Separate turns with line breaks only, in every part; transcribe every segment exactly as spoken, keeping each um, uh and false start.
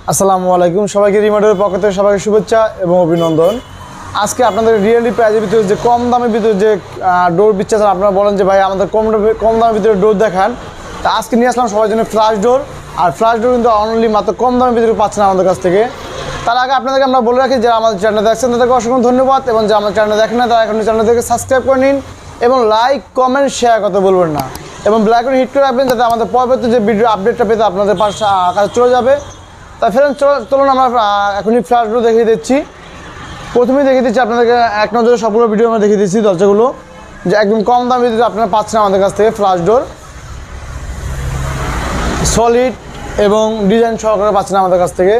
আসসালামু আলাইকুম সবাইকে রিমোটের পক্ষ থেকে সবাইকে শুভেচ্ছা এবং অভিনন্দন। আজকে আপনাদের রিয়েলি প্রাইজের ভিতরে যে কম দামের ভিতরে যে ডোর বিচ্ছা আপনারা বলেন যে ভাই আমাদের কম কম দামের ভিতরে ডোর দেখান, তা আজকে নিয়ে আসলাম সবার জন্য ফ্ল্যাশ ডোর। আর ফ্ল্যাশ ডোর কিন্তু অনলি মাত্র কম দামের ভিতরে পাচ্ছেন আমাদের কাছ থেকে। তার আগে আপনাদেরকে আমরা বলে রাখি যারা আমাদের চ্যানেল দেখছেন তাদেরকে অসংখ্য ধন্যবাদ, এবং যারা আমাদের চ্যানেল দেখেন না তারা এখন চ্যানেলটাকে সাবস্ক্রাইব করে নিন এবং লাইক কমেন্ট শেয়ার করতে বলবেন না, এবং ব্ল্যাক করে হিট করে রাখবেন যাতে আমাদের পরবর্তী যে ভিডিও আপডেটটা পেতে আপনাদের পাশে কাছে চলে যাবে। তা ফেরেন চলুন আমরা এখনই ফ্ল্যাশ ডোর দেখিয়ে দিচ্ছি। প্রথমেই দেখিয়ে দিচ্ছি আপনাদেরকে এক নজরে সবগুলো ভিডিও আমরা দেখিয়ে দিচ্ছি দরজাগুলো, যে একদম কম দামের ভিতরে আপনারা পাচ্ছেন আমাদের কাছ থেকে ফ্ল্যাশ ডোর, সলিড এবং ডিজাইন সহকারে পাচ্ছেন আমাদের কাছ থেকে।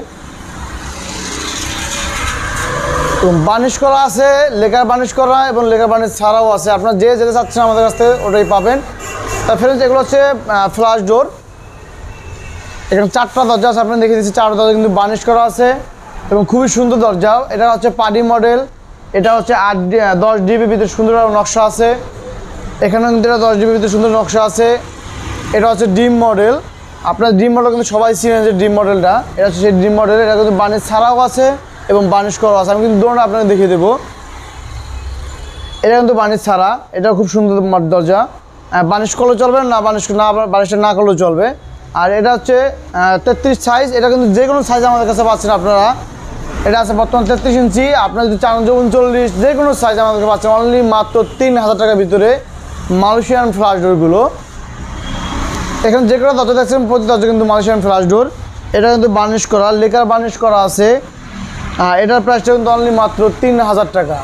বার্নিশ করা আছে, লেকার বার্নিশ করা এবং লেকার বার্নিশ ছাড়াও আছে, আপনারা যে যেতে চাচ্ছেন আমাদের কাছ থেকে ওটাই পাবেন। তা ফ্রেন্ডস এগুলো হচ্ছে ফ্ল্যাশ ডোর। এখানে চারটা দরজা আছে, আপনারা দেখিয়ে দিচ্ছি। চারটা দরজা কিন্তু বার্নিশ করা আছে এবং খুবই সুন্দর দরজা। এটা হচ্ছে পার্টি মডেল, এটা হচ্ছে আট দশ ডিবি ভিতরে সুন্দর নকশা আছে। এখানে কিন্তু এটা দশ ডিবি ভিতরে সুন্দর নকশা আছে। এটা হচ্ছে ডিম মডেল, আপনার ডিম মডেল কিন্তু সবাই চিনেন যে ডিম মডেলটা, এটা হচ্ছে সেই ডিম মডেল। এটা কিন্তু বার্নিশ ছাড়াও আছে এবং বার্নিশ করাও আছে। আমি কিন্তু দুটো আপনাকে দেখিয়ে দেবো। এটা কিন্তু বার্নিশ ছাড়া, এটা খুব সুন্দর দরজা। বার্নিশ করলেও চলবে, না বার্নিশ না বার্নিশটা না করলেও চলবে। আর এটা হচ্ছে তেত্রিশ সাইজ, এটা কিন্তু যে কোনো সাইজ আমাদের কাছে পাচ্ছেন আপনারা। এটা আছে বর্তমান তেত্রিশ ইঞ্চি, আপনার যদি চান যে উনচল্লিশ যে কোনো সাইজ আমাদের কাছে পাচ্ছেন অনলি মাত্র তিন হাজার টাকার ভিতরে মালয়েশিয়ান ফ্ল্যাশ ডোরগুলো। এখানে যে কোনো দরজা দেখছেন প্রতি দরজা কিন্তু মালয়েশিয়ান ফ্ল্যাশ ডোর। এটা কিন্তু বার্নিশ করা, লেকার বার্নিশ করা আছে। এটার প্রাইসটা কিন্তু অনলি মাত্র তিন হাজার টাকা,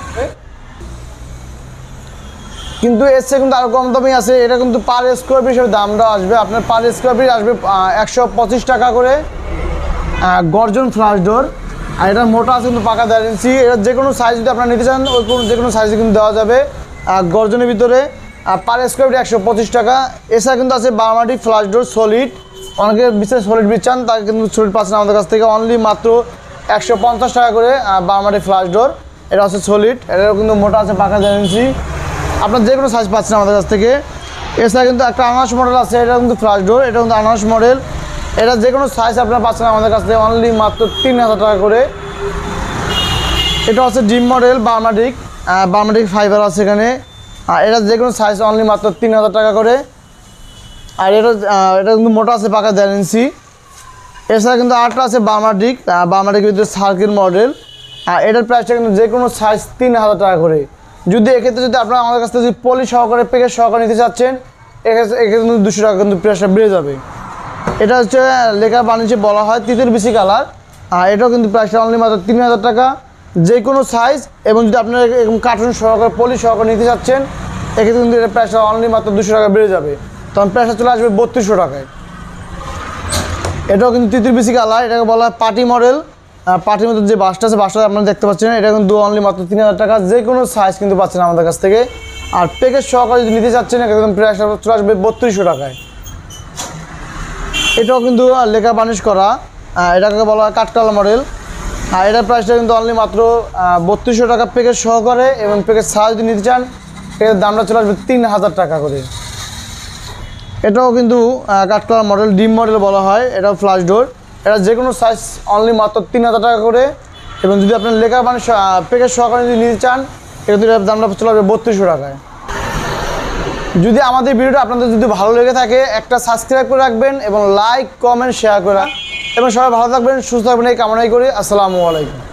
কিন্তু এর চেয়ে কিন্তু আরও কম দামই আছে। এটা কিন্তু পার স্কোয়ার ফিট হিসেবে দামটা আসবে আপনার, পার স্কোয়ার ফিট আসবে একশো পঁচিশ টাকা করে গর্জন ফ্ল্যাশ ডোর। আর এটার মোটা আছে কিন্তু পাকা দেড় ইঞ্চি। এটার যে কোনো সাইজ যদি আপনারা নিতে চান ওই কোনো যে কোনো সাইজে কিন্তু দেওয়া যাবে গর্জনের ভিতরে। পার স্কোয়ার ফিট একশো পঁচিশ টাকা। এছাড়া কিন্তু আছে বার্মাটিক ফ্ল্যাশ ডোর সলিড, অনেকে বিশেষ সলিড চান তাকে কিন্তু সলিড পাচ্ছেন আমাদের কাছ থেকে অনলি মাত্র একশো পঞ্চাশ টাকা করে বার্মাটিক ফ্ল্যাশ ডোর। এটা হচ্ছে সলিড, এটাও কিন্তু মোটা আছে পাকা দেড় ইঞ্চি। আপনার যে কোনো সাইজ পাচ্ছেন আমাদের কাছ থেকে। এছাড়া কিন্তু একটা আনারস মডেল আছে, এটা কিন্তু ফ্ল্যাশ ডোর, এটা কিন্তু আনারস মডেল। এটা যে কোনো সাইজ আপনারা পাচ্ছেন আমাদের কাছ থেকে অনলি মাত্র তিন হাজার টাকা করে। এটা হচ্ছে ডিম মডেল বার্মাটিক, বার্মাটিক ফাইবার আছে এখানে। আর এটা যে কোনো সাইজ অনলি মাত্র তিন হাজার টাকা করে। আর এটা এটা কিন্তু মোটা আছে পাকা দেড় ইঞ্চি। এছাড়া কিন্তু আটটা আছে বার্মাটিক, বার্মাটিকের ভিতরে সার্কেল মডেল। আর এটার প্রাইসটা কিন্তু যে কোনো সাইজ তিন হাজার টাকা করে। যদি এক্ষেত্রে যদি আপনারা আমাদের কাছ থেকে যদি পলি সহকারে প্যাকেজ সহকারে নিতে চাচ্ছেন এক্ষেত্রে এক্ষেত্রে কিন্তু দুশো টাকা কিন্তু প্রাইসটা বেড়ে যাবে। এটা হচ্ছে লেখা বানিয়েছে বলা হয় তিতুর বিসি কালার। আর এটাও কিন্তু প্রাইসটা অনলি মাত্র তিন হাজার টাকা যে কোনো সাইজ। এবং যদি আপনারা এরকম কার্টুন সহকারে পলি সহকারে নিতে চাচ্ছেন এক্ষেত্রে কিন্তু এটার প্রাইসটা অনলি মাত্র দুশো টাকা বেড়ে যাবে, তখন প্রাইসটা চলে আসবে বত্রিশশো টাকায়। এটাও কিন্তু তিতুর বিসি কালার, এটাকে বলা হয় পার্টি মডেল। পার্টির মধ্যে যে বাসটা আছে বাসটা আপনারা দেখতে পাচ্ছেন, এটা কিন্তু অনলি মাত্র তিন হাজার টাকা যে কোনো সাইজ কিন্তু পাচ্ছেন আমাদের কাছ থেকে। আর প্যাকেজ সহকারে যদি নিতে চাচ্ছেন একদম প্রাইসটা চলে আসবে বত্রিশশো টাকায়। এটাও কিন্তু লেখা বার্নিশ করা, এটাকে বলা হয় কাঠকালা মডেল। আর এটার প্রাইসটা কিন্তু অনলি মাত্র বত্রিশশো টাকা প্যাকেজ সহকারে, এবং প্যাকেজ ছাড়া যদি নিতে চান এটার দামটা চলে আসবে তিন হাজার টাকা করে। এটাও কিন্তু কাঠকালা মডেল, ডিম মডেল বলা হয়। এটাও ফ্ল্যাশ ডোর, এটা যে কোনো সাইজ অনলি মাত্র তিন হাজার টাকা করে। এবং যদি আপনার লেখা বার্নিশ প্যাকেজ সহকারে যদি নিতে চান এটার দামটা চলে আসবে বত্রিশশো টাকায়। যদি আমাদের ভিডিওটা আপনাদের যদি ভালো লেগে থাকে একটা সাবস্ক্রাইব করে রাখবেন এবং লাইক কমেন্ট শেয়ার করে, এবং সবাই ভালো থাকবেন সুস্থ থাকবেন এই কামনাই করি। আসসালামু আলাইকুম।